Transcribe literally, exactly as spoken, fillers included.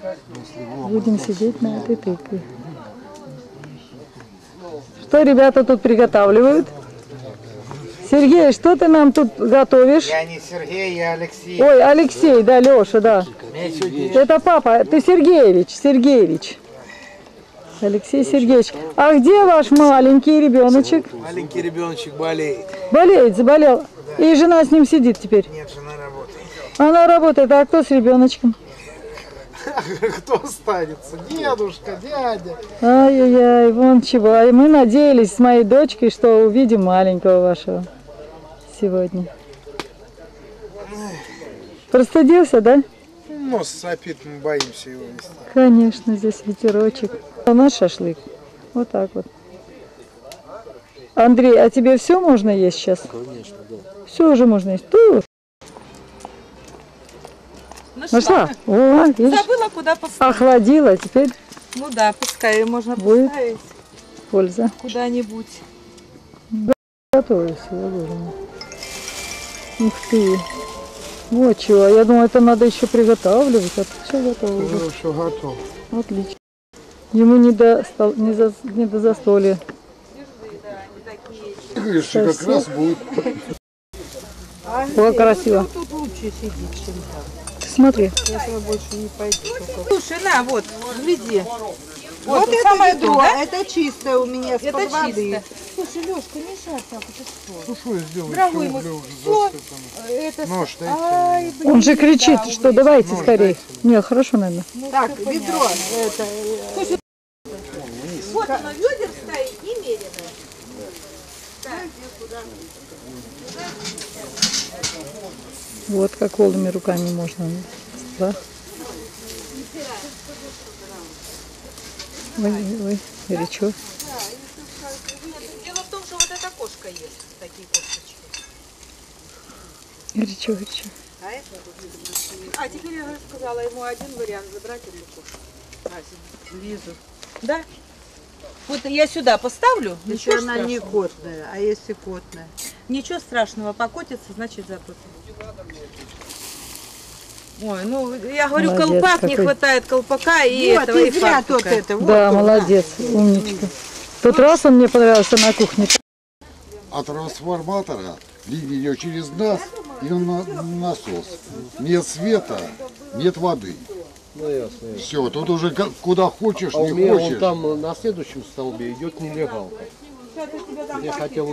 Будем сидеть на этой тыкве. Что ребята тут приготавливают? Сергей, что ты нам тут готовишь? Я не Сергей, я Алексей. Ой, Алексей, да, Леша, да. Это папа, ты Сергеевич, Сергеевич. Алексей Сергеевич. А где ваш маленький ребеночек? Маленький ребеночек болеет. Болеет, заболел. И жена с ним сидит теперь? Нет, жена работает. Она работает, а кто с ребеночком? Кто останется? Дедушка, дядя. Ай-яй-яй, вон чего. И мы надеялись с моей дочкой, что увидим маленького вашего сегодня. Простудился, да? Нос сопит, мы боимся его вести. Конечно, здесь ветерочек. У нас шашлык. Вот так вот. Андрей, а тебе все можно есть сейчас? Конечно, да. Все уже можно есть. Ту. Нашла. Нашла? О, видишь? Забыла, куда поставить. Охладила, теперь Ну да, пускай можно будет поставить польза. куда-нибудь. Готовы сегодня. Ух ты. Вот чего. Я думаю, это надо еще приготавливать. А тут все готово уже. Уже все готово. Отлично. Ему не до, стол, не за, не до застолья. Видишь, как раз будет. О, красиво. Тут лучше сидеть, чем там. Смотри. Я туда больше не пойду. Слушай, на, вот, гляди. Вот, вот это самое ведро, дно, да? это чистое у меня, Это с-под воды. чисто. Слушай, Лёшка, не шар так, это что? Ну что я сделаю? Дорогой мой, все, это... Нож дайте. Ай, блин, Он же кричит, да, что ой. давайте Нож скорее. дайте. Не, хорошо, наверное. Ну, Так, всё ведро, понятно. это, Слушай, вот оно, ведер стоит немерено. Вот как голыми руками можно. Да? Ой, ой, горячо. Дело в том, что вот эта кошка ест такие косточки. Горячо, горячо. А теперь я уже сказала ему один вариант забрать эту кошку. Лизу. Да? Вот я сюда поставлю. еще Ничего она страшного. не котная, а если котная? Ничего страшного, покотится, значит запутает. Ой, ну я говорю, Молодец, колпак, не какой. хватает колпака и Вот, этого, и и зря тут фартука. это. Вот Да, тут, молодец, умничка. В тот раз он мне понравился на кухне. От трансформатора линия идет через нас и на насос. Нет света, нет воды. Ну ясно. ясно. Все, тут уже как- куда хочешь, А у не меня хочешь. вон там на следующем столбе идет нелегалка. Я хотел